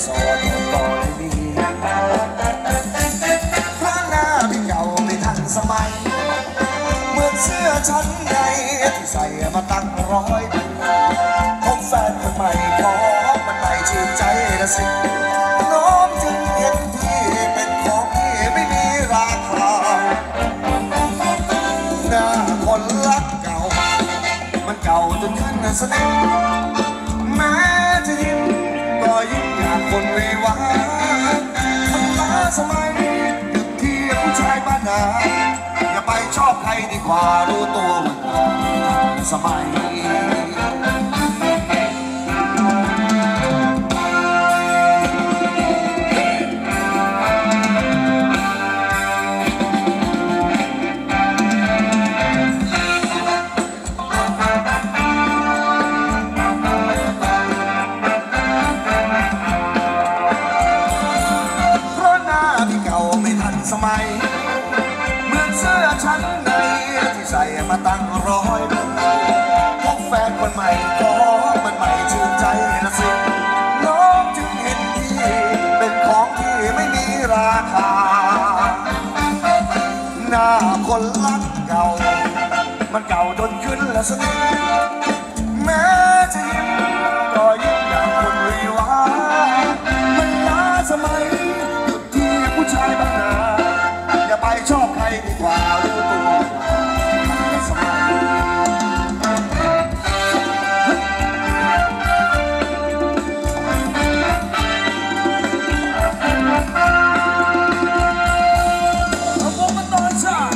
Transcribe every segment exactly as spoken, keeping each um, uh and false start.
สอนต่อได้ดีพระหน้าพี่เก่าไม่ทันสมัยเหมือนเสื้อชั้นในที่ใส่มาตั้งร้อยพบแฟนคนใหม่ของมันใหม่ชื่นใจละสิน้องจึงเห็นพี่เป็นของที่ไม่มีราคาหน้าคนรักเก่ามันเก่าจนขึ้นสนิทแม้จะยิ้มก็ยิ้มอยากคนวิวามันล้าสมัยหยุดที่ผู้ชายบ้านนาอย่าไปชอบใครดีกว่ารู้ตัวมันสมัยสมัยเหมือนเสื้อชั้นในที่ใส่มาตั้งร้อยพบแฟนคนใหม่ของมันใหม่ชื่นใจละสิน้องจึงเห็นที่เป็นของที่ไม่มีราคาหน้าคนรักเก่ามันเก่าจนขึ้นละสนิทแม้จะยิ้มก็ยิ้มอย่างคนวิวามันล้าสมัยหยุดที่ผู้ชายบ้านนาอย่าไปชอบใครดีกว่ารู้ตัวสมัยเอาพวกมันตอนชา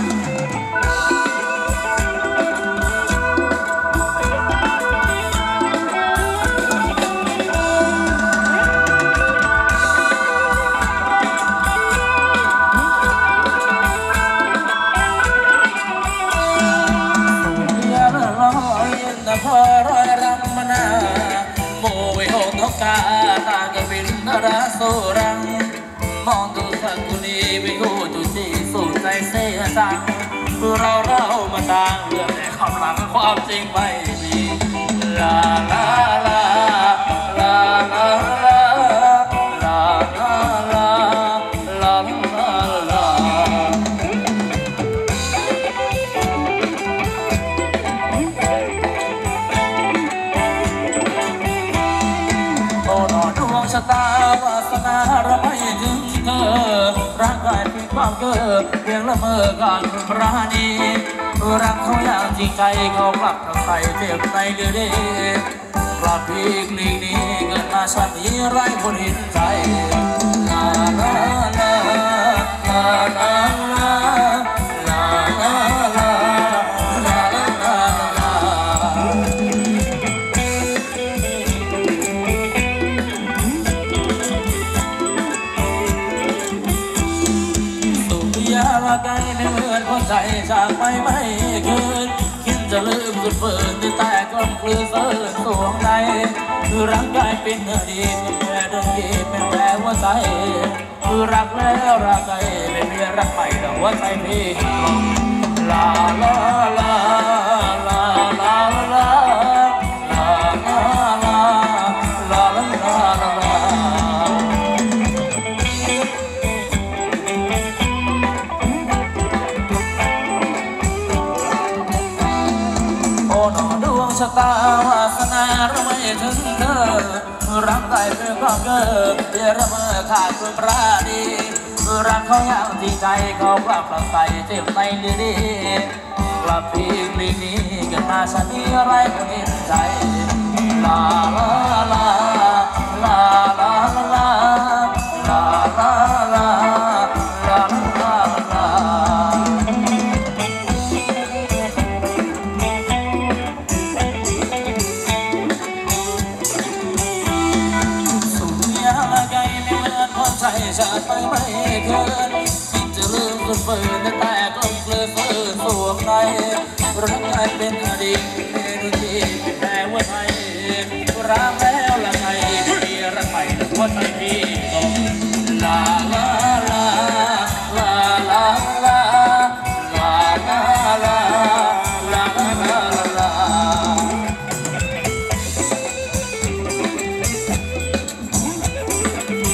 พอรอยรำมนาโมวิโหนกกาตากบินนราสุรังมองดูสักกุลีวิโหจุจีสูดใจเสียจังเราเรามาต่างเรื่องแต่ความหลังความจริงไม่มีลาลาลาลาลาลาลาลาลาลาลาชะตาวาสนาเราไม่ถึงเธอร่างกายเพียงความเกิดเพียงละเมอการปราณีรักเขาอย่างจริงใจเขากลับกับใครเจ็บในเดือดกลับพีกลีนี้เกิดมาชาตินี้ไร้คนเห็นใจลาลาลาลาลาลาลาลาไกลไม่เหมือนคนใจจากไปไม่คืนคิดจะลืมสุดฝืนแต่ก็คลือเสื่อสวงในคือร่างกายเป็นเนื้อดีแค่ดวงดีเป็นแผลหัวใจคือรักแล้วรักใจไม่มีรักใหม่แต่หัวใจพี่ลาลาลาลาลาลาลาลาลาลาลาลาดวงชะตาวาสนาเราไม่ถึงเธอรักได้เพื่อความเกิดเพื่อละเมอขาดคุณปราณีรักเขาอย่างจริงใจเขากลับกลับใส่เจ็บในดีดีกลับพีกลีนี้เกิดมาฉันนี้ไรคนเห็นใจลาลาลาลาลาลาลาลาลาลาลาลาใจชาติไปไม่เกินคิดจะลืมสุดฝืนแต่ก็เกลือเฟื่อสวมในรักกลายเป็นอดีตเมนูที่เป็นแผลหัวใจรักแล้วละไงที่รักใหม่หัวใจพี่ก็ลาลาลาลาลาลาลาลาลาลาลาลาโ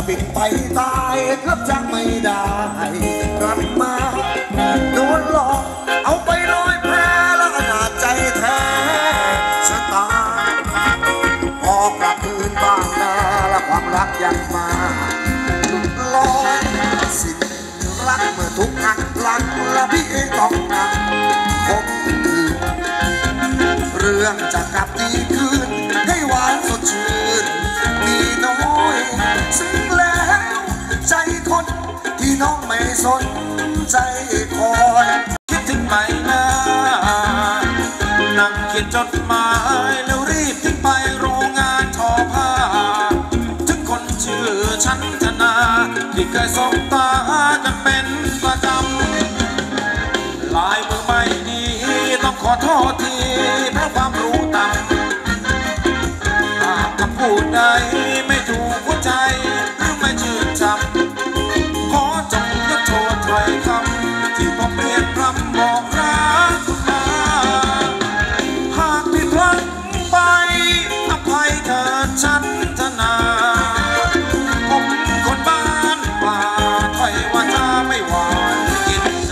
บินไปตายรับจ้างไม่ได้กลับมาโดนหลอกเอาไปลอยแพแล้วอนาจใจแท้ชะตาพอกลับคืนบ้านนาและความรักยังมาลอยสิ้นรักเมื่อทุกหักหลังและพี่เองต้องนั่งคบคืนเรื่องจะกลับดีคืนให้หวานสดชื่นมีน้อยซึ่งแล้วใจคนที่น้องไม่สนใจคอยคิดถึงไหมนะนั่งเขียนจดหมายแล้วรีบทิ้งไปโรงงานทอผ้าถึงคนชื่อฉันธนาที่เคยสบตาจะเป็นประจำลายมือไม่ดีต้องขอโทษทีเพราะความรู้ต่ำหากคำพูดใดไม่ถูกหัวใจหรือไม่ชื่นชมขอจงยกโทษถ้อยคำที่ผมเรียนพร่ำบอกรักคุณมาหากผิดพลั้งไปอภัยเถิดฉันธนาผมคนบ้านป่าถ้อยว่าจะไม่หวานกินใจ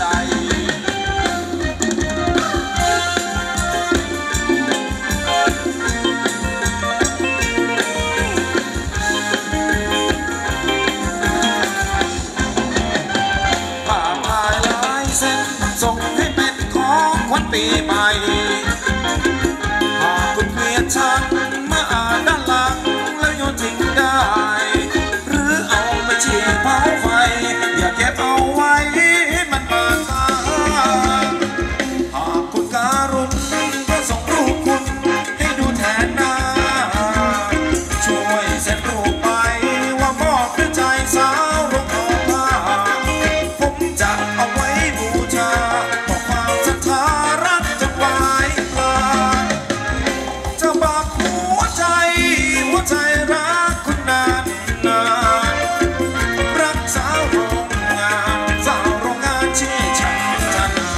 ส่งให้เป็นของขวัญปีใหม่หากคุณเกลียดฉันมาอ่านด้านหลังแล้วโยนทิ้งได้หรือเอาไปฉีดเผาไฟอย่าเก็บเอาไว้ให้มันบาดตาหากคุณการุณก็ส่งรูปคุณให้ดูแทนหน้าช่วยเซ็นรูปไปว่ามอบด้วยใจสาวลงทองผ้าผมจะเอาไว้บูชาบอกความศรัทธารักจะไว้ปลายจะบอกหัวใจหัวใจรักคุณนานนานรักสาวโรงงานสาวโรงงานที่ฉันธนา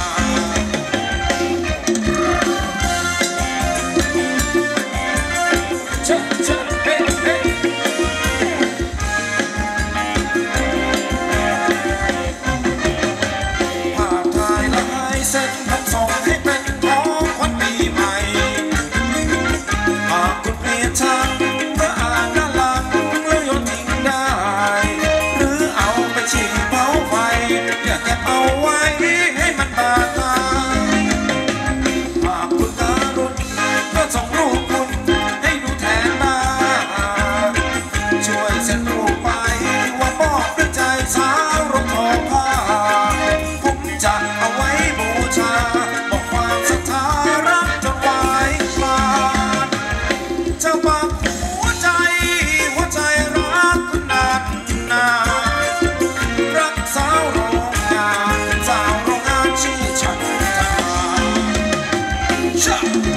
เชะเชะเฮ้เฮ้ภาพถ่ายลายเส้นทำส่งให้เป็นของขวัญปีใหม่หากคุณเกลียดฉันเมื่ออ่านด้านหลังแล้วโยนทิ้งได้หรือเอาไปฉีดเผาไฟอย่าเก็บเอาไว้ให้มันบาดตาหากคุณการุณก็ส่งรูปคุณให้ดูแทนหน้าช่วยเซ็นรูปไปว่ามอบด้วยใจสาวรองทองผ้าผมจะเอาไว้บูชาบอกความศรัทธารักจะไว้ปลานจะบอกหัวใจหัวใจรักคุณนานนานรักสาวโรงงานสาวโรงงานที่ฉันทำชะ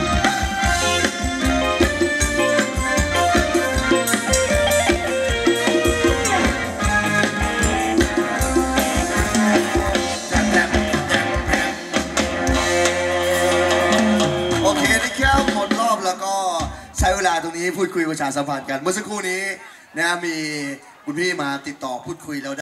โอเคนี่แค่หมดรอบแล้วก็ใช้เวลาตรงนี้พูดคุยประชาสัมพันธ์กันเมื่อสักครู่นี้นะมีคุณพี่มาติดต่อพูดคุยแล้ว